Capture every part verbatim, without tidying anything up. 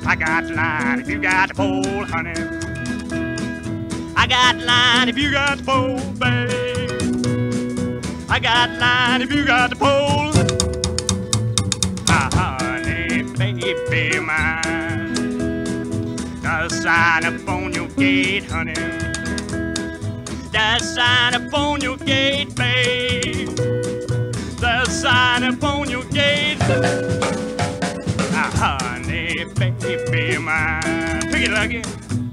I got the line if you got the pole, honey. I got the line if you got the pole, babe. I got the line if you got the pole. Ah, honey, baby mine. The sign up on your gate, honey. The sign up on your gate, babe. The sign up on your gate. Ah, honey, baby mine. Pick it, Lucky.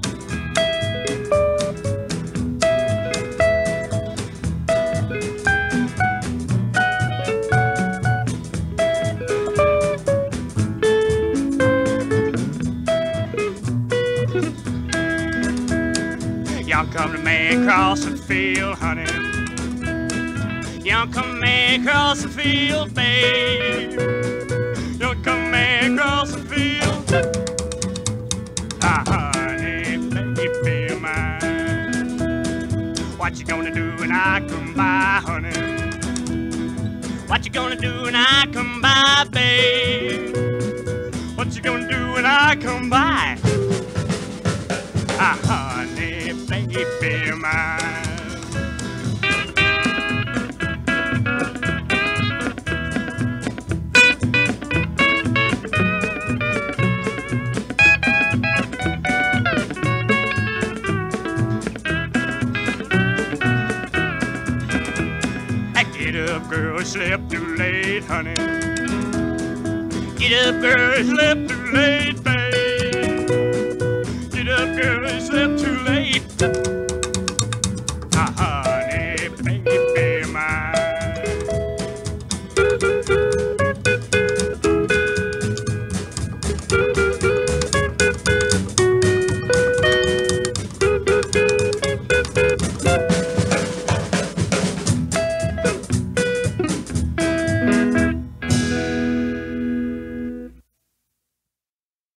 Y'all come to me across the field, honey. Y'all come to me across the field, babe. Y'all come to me across the field. Ah, honey, baby mine. What you gonna do when I come by, honey? What you gonna do when I come by, babe? What you gonna do when I come by? Ah, honey, baby mine. Get up, girl, slept too late, honey. Get up, girl, slept too late, babe. Get up, girl, slept too late.